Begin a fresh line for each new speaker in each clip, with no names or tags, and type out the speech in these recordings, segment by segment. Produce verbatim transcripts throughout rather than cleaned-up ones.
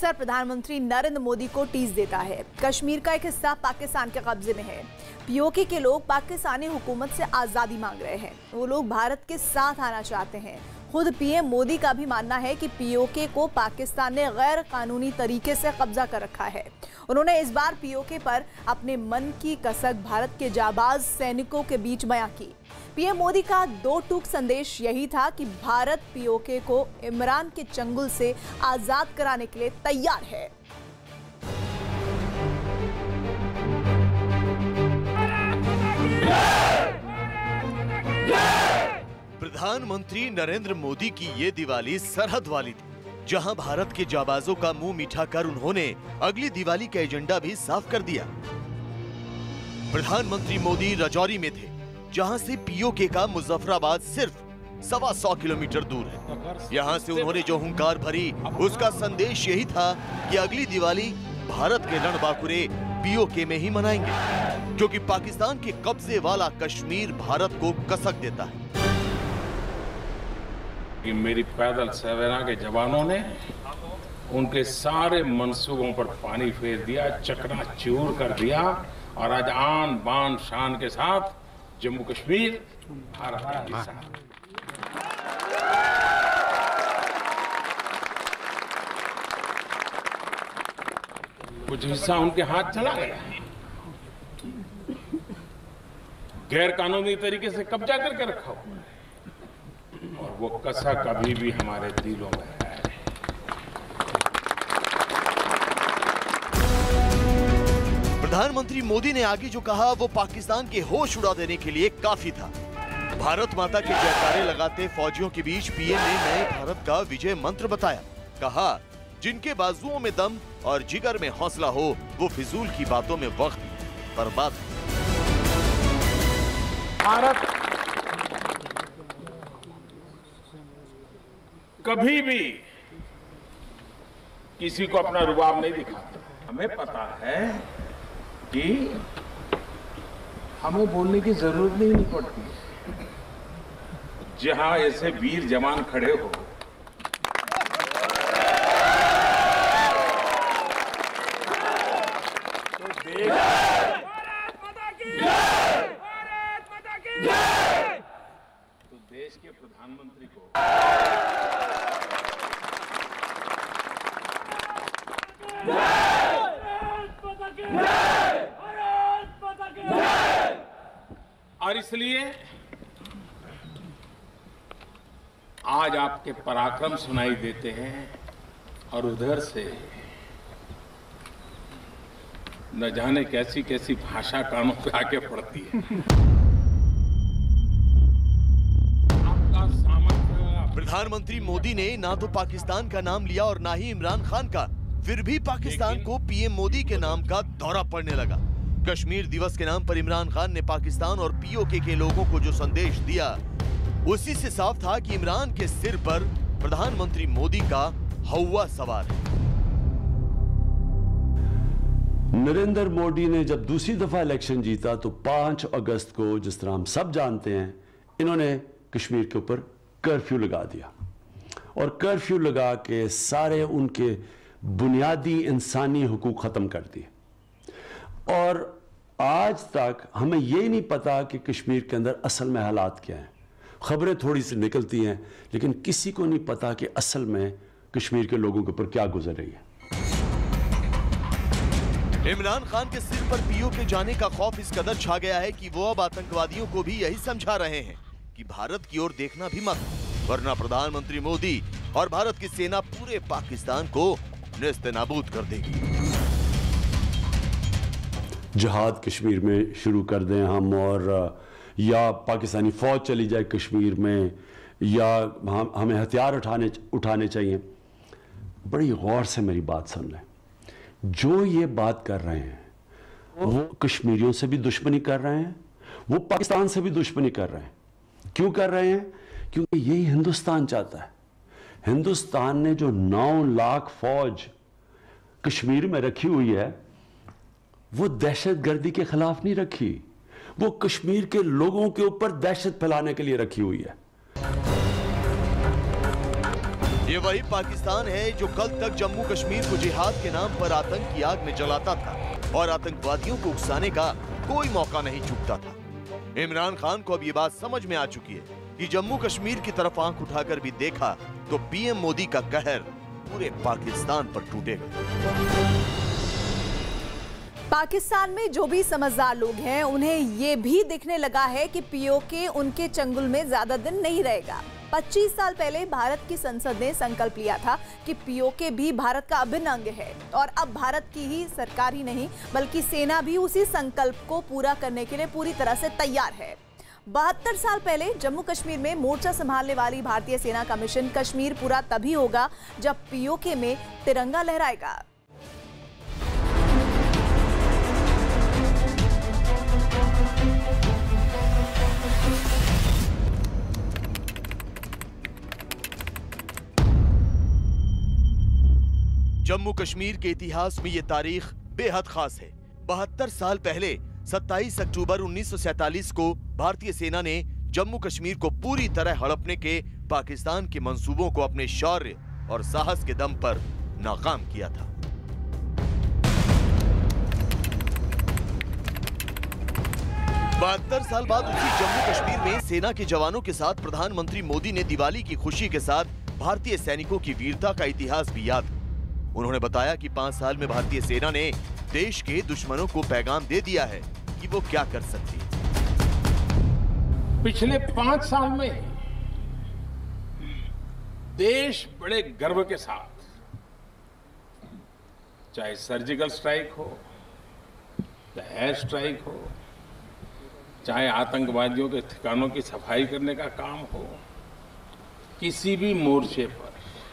अक्सर प्रधानमंत्री नरेंद्र मोदी को टीज देता है। कश्मीर का एक हिस्सा पाकिस्तान के कब्जे में है। पीओके के लोग पाकिस्तानी हुकूमत से आज़ादी मांग रहे हैं। वो लोग भारत के साथ आना चाहते हैं। खुद पीएम मोदी का भी मानना है कि पीओके को पाकिस्तान ने गैर कानूनी तरीके से कब्जा कर रखा है। उन्होंने इस बार पीओके पर अपने मन की कसक भारत के जाबाज सैनिकों के बीच बयां की। पीएम मोदी का दो टूक संदेश यही था कि भारत पीओके को इमरान के चंगुल से आजाद कराने के लिए तैयार है।
प्रधानमंत्री नरेंद्र मोदी की ये दिवाली सरहद वाली थी, जहां भारत के जाबाजों का मुंह मीठा कर उन्होंने अगली दिवाली का एजेंडा भी साफ कर दिया। प्रधानमंत्री मोदी राजौरी में थे, जहां से पीओके का मुजफ्फराबाद सिर्फ सवा सौ किलोमीटर दूर है। यहां से उन्होंने जो हुंकार भरी, उसका संदेश यही था कि अगली दिवाली भारत के रणबांकुरे पीओके में ही मनाएंगे, जो कि पाकिस्तान के कब्जे वाला कश्मीर भारत को कसक देता है।
कि मेरी पैदल सेना के जवानों ने उनके सारे मंसूबों पर पानी फेर दिया, चकनाचूर कर दिया और आज आन बान शान के साथ जम्मू कश्मीर भारत का हिस्सा। कुछ हिस्सा उनके हाथ चला गया, गैर कानूनी तरीके से कब्जा करके रखा हुआ है और वो कसक अभी भी हमारे दिलों में है।
प्रधानमंत्री मोदी ने आगे जो कहा वो पाकिस्तान के होश उड़ा देने के लिए काफी था। भारत माता के जयकारे लगाते फौजियों के बीच पीएम ने नए भारत का विजय मंत्र बताया। कहा, जिनके बाजुओं में दम और जिगर में हौसला हो, वो फिजूल की बातों में वक्त बर्बाद।
भारत कभी भी किसी को अपना रुबाब नहीं दिखाता। हमें पता है कि हमें बोलने की जरूरत नहीं, नहीं पड़ती। जहां ऐसे वीर जवान खड़े हो, तो देश तो देश के प्रधानमंत्री को और इसलिए आज आपके पराक्रम सुनाई देते हैं और उधर से न जाने कैसी कैसी भाषा कानों पे आके पड़ती है। आपका सामर्थ्य।
प्रधानमंत्री मोदी ने ना तो पाकिस्तान का नाम लिया और ना ही इमरान खान का, फिर भी पाकिस्तान को पीएम मोदी के नाम का दौरा पड़ने लगा। कश्मीर दिवस के नाम पर इमरान खान ने पाकिस्तान और पीओके के लोगों को जो संदेश दिया, उसी से साफ था कि इमरान के सिर पर प्रधानमंत्री मोदी का हौवा सवार है।
नरेंद्र मोदी ने जब दूसरी दफा इलेक्शन जीता तो पांच अगस्त को, जिस तरह हम सब जानते हैं, इन्होंने कश्मीर के ऊपर कर्फ्यू लगा दिया और कर्फ्यू लगा के सारे उनके बुनियादी इंसानी हुकूक खत्म कर दिए। और आज तक हमें यही नहीं पता कि कश्मीर के अंदर असल में हालात क्या हैं। खबरें थोड़ी सी निकलती हैं, लेकिन किसी को नहीं पता कि असल में कश्मीर के लोगों के ऊपर क्या गुजर रही है।
इमरान खान के सिर पर पीओके जाने का खौफ इस कदर छा गया है कि वो अब आतंकवादियों को भी यही समझा रहे हैं कि भारत की ओर देखना भी मत, वरना प्रधानमंत्री मोदी और भारत की सेना पूरे पाकिस्तान को नेस्तनाबूद कर देगी।
जिहाद कश्मीर में शुरू कर दें हम, और या पाकिस्तानी फौज चली जाए कश्मीर में, या हम हमें हथियार उठाने उठाने चाहिए। बड़ी गौर से मेरी बात सुन लें। जो ये बात कर रहे हैं वो कश्मीरियों से भी दुश्मनी कर रहे हैं, वो पाकिस्तान से भी दुश्मनी कर रहे हैं। क्यों कर रहे हैं? क्योंकि यही हिंदुस्तान चाहता है। हिंदुस्तान ने जो नौ लाख फौज कश्मीर में रखी हुई है, वो दहशतगर्दी के खिलाफ नहीं रखी, वो कश्मीर के लोगों के ऊपर दहशत फैलाने के लिए रखी हुई है।
ये वही पाकिस्तान है जो कल तक जम्मू कश्मीर को जिहाद के नाम पर आतंक की आग में जलाता था और आतंकवादियों को उकसाने का कोई मौका नहीं चूकता था। इमरान खान को अब ये बात समझ में आ चुकी है कि जम्मू कश्मीर की तरफ आंख उठाकर भी देखा तो पीएम मोदी का कहर पूरे पाकिस्तान पर टूटेगा।
पाकिस्तान में जो भी समझदार लोग हैं उन्हें ये भी दिखने लगा है कि पीओके उनके चंगुल में ज्यादा दिन नहीं रहेगा। पच्चीस साल पहले भारत की संसद ने संकल्प लिया था कि पीओके भी भारत का अभिन्न अंग है और अब भारत की ही सरकार ही नहीं बल्कि सेना भी उसी संकल्प को पूरा करने के लिए पूरी तरह से तैयार है। बहत्तर साल पहले जम्मू कश्मीर में मोर्चा संभालने वाली भारतीय सेना का मिशन कश्मीर पूरा तभी होगा जब पीओके में तिरंगा लहराएगा।
जम्मू कश्मीर के इतिहास में ये तारीख बेहद खास है। बहत्तर साल पहले सत्ताईस अक्टूबर उन्नीस सौ सैतालीस को भारतीय सेना ने जम्मू कश्मीर को पूरी तरह हड़पने के पाकिस्तान के मंसूबों को अपने शौर्य और साहस के दम पर नाकाम किया था। बहत्तर साल बाद उसी जम्मू कश्मीर में सेना के जवानों के साथ प्रधानमंत्री मोदी ने दिवाली की खुशी के साथ भारतीय सैनिकों की वीरता का इतिहास भी याद। उन्होंने बताया कि पांच साल में भारतीय सेना ने देश के दुश्मनों को पैगाम दे दिया है कि वो क्या कर सकती है।
पिछले पांच साल में देश बड़े गर्व के साथ, चाहे सर्जिकल स्ट्राइक हो, चाहे एयर स्ट्राइक हो, चाहे आतंकवादियों के ठिकानों की सफाई करने का काम हो, किसी भी मोर्चे पर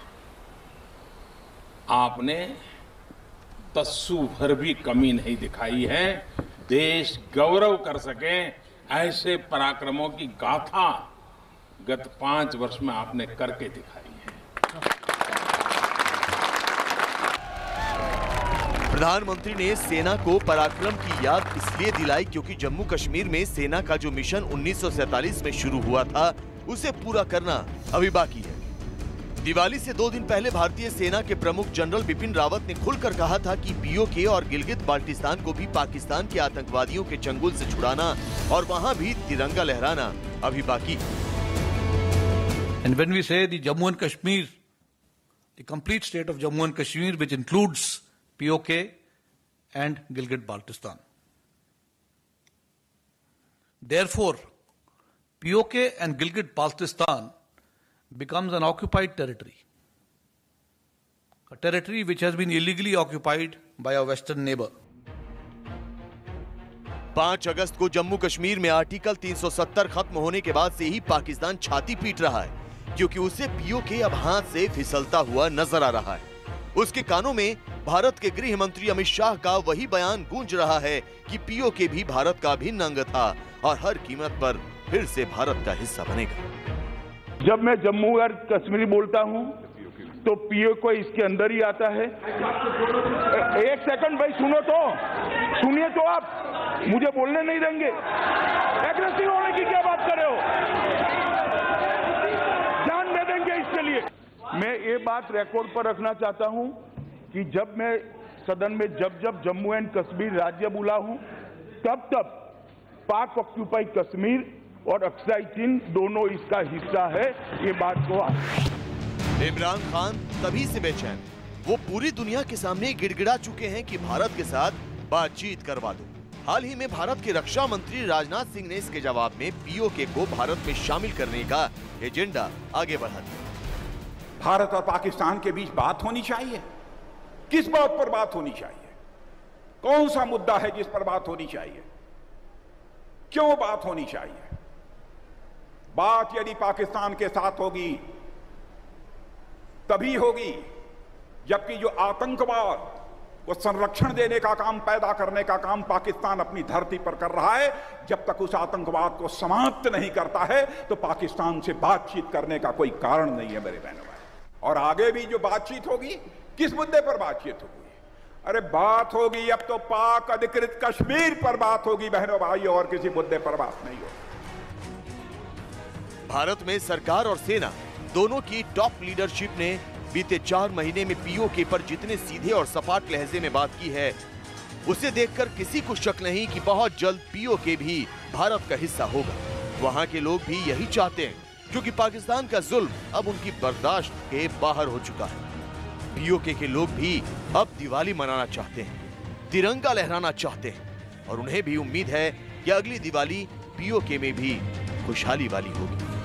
आपने तस्सू भर भी कमी नहीं दिखाई है। देश गौरव कर सके ऐसे पराक्रमों की गाथा गत पांच वर्ष में आपने करके दिखाई है।
प्रधानमंत्री ने सेना को पराक्रम की याद इसलिए दिलाई क्योंकि जम्मू कश्मीर में सेना का जो मिशन उन्नीस सौ सैतालीस में शुरू हुआ था उसे पूरा करना अभी बाकी है। दिवाली से दो दिन पहले भारतीय सेना के प्रमुख जनरल बिपिन रावत ने खुलकर कहा था कि पीओके और गिलगित बाल्टिस्तान को भी पाकिस्तान के आतंकवादियों के चंगुल से छुड़ाना और वहां भी तिरंगा लहराना अभी बाकी है।
And when we say the Jammu and Kashmir, the complete state of Jammu and Kashmir, which includes P O K and Gilgit-Baltistan. Therefore, P O K and Gilgit-Baltistan becomes an occupied territory, a territory which has been illegally occupied by our western neighbor.
पांच अगस्त को जम्मू कश्मीर में article तीन सौ सत्तर खत्म होने के बाद से ही पाकिस्तान छाती पीट रहा है क्योंकि उसे पीओके अब हाथ से फिसलता हुआ नजर आ रहा है। उसके कानों में भारत के गृह मंत्री अमित शाह का वही बयान गूंज रहा है कि पीओके भी भारत का अभिन्न अंग था और हर कीमत पर फिर से भारत का हिस्सा बनेगा।
जब मैं जम्मू और कश्मीर बोलता हूं तो पीओके इसके अंदर ही आता है। एक सेकंड भाई, सुनो तो सुनिए तो आप मुझे बोलने नहीं देंगे। एग्रेसिव होने की क्या बात कर रहे हो? जान दे देंगे इसके लिए। मैं ये बात रिकॉर्ड पर रखना चाहता हूं कि जब मैं सदन में जब जब जम्मू एंड कश्मीर राज्य बुला हूं तब तब पाक ऑक्यूपाइड कश्मीर और अक्साई चीन दोनों इसका हिस्सा है, ये बात को आप।
इमरान खान तभी से बेचैन, वो पूरी दुनिया के सामने गिड़गिड़ा चुके हैं कि भारत के साथ बातचीत करवा दो। हाल ही में भारत के रक्षा मंत्री राजनाथ सिंह ने इसके जवाब में पीओके को भारत में शामिल करने का एजेंडा आगे बढ़ा दिया।
भारत और पाकिस्तान के बीच बात होनी चाहिए। किस बात पर बात होनी चाहिए? कौन सा मुद्दा है जिस पर बात होनी चाहिए? क्यों बात होनी चाहिए? बात यदि पाकिस्तान के साथ होगी तभी होगी जबकि जो आतंकवाद को संरक्षण देने का काम, पैदा करने का काम पाकिस्तान अपनी धरती पर कर रहा है, जब तक उस आतंकवाद को समाप्त नहीं करता है तो पाकिस्तान से बातचीत करने का कोई कारण नहीं है मेरे बहनों भाई। और आगे भी जो बातचीत होगी, किस मुद्दे पर बातचीत होगी? अरे बात होगी अब तो पाक अधिकृत कश्मीर पर बात होगी बहनों भाई, और किसी मुद्दे पर बात नहीं होगी।
भारत में सरकार और सेना दोनों की टॉप लीडरशिप ने बीते चार महीने में पीओके पर जितने सीधे और सपाट लहजे में बात की है, उसे देखकर किसी को शक नहीं कि बहुत जल्द पीओके भी भारत का हिस्सा होगा। वहां के लोग भी यही चाहते हैं, क्योंकि पाकिस्तान का जुल्म अब उनकी बर्दाश्त के बाहर हो चुका है। पीओके के लोग भी अब दिवाली मनाना चाहते हैं, तिरंगा लहराना चाहते हैं, और उन्हें भी उम्मीद है कि अगली दिवाली पीओके में भी खुशहाली वाली होगी।